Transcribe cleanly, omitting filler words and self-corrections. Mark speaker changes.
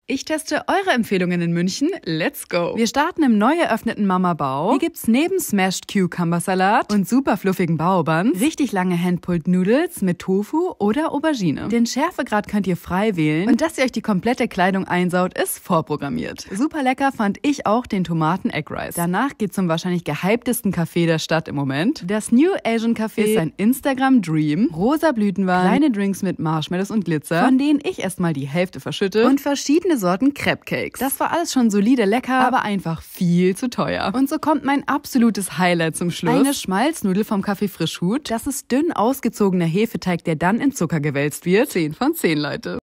Speaker 1: Ich teste eure Empfehlungen in München. Let's go! Wir starten im neu eröffneten Mama Bao. Hier gibt's neben Smashed Cucumber Salat und super fluffigen Bao-Buns richtig lange Handpulled Noodles mit Tofu oder Aubergine. Den Schärfegrad könnt ihr frei wählen und dass ihr euch die komplette Kleidung einsaut, ist vorprogrammiert. Super lecker fand ich auch den Tomaten-Egg Rice. Danach geht's zum wahrscheinlich gehyptesten Café der Stadt im Moment. Das New Asian Café ist ein Instagram-Dream. Rosa Blütenwein, kleine Drinks mit Marshmallows und Glitzer, von denen ich erstmal die Hälfte verschütte und verschiedene Sorten Crepe Cakes. Das war alles schon solide lecker, aber einfach viel zu teuer. Und so kommt mein absolutes Highlight zum Schluss. Eine Schmalznudel vom Café Frischhut. Das ist dünn ausgezogener Hefeteig, der dann in Zucker gewälzt wird. 10 von 10, Leute.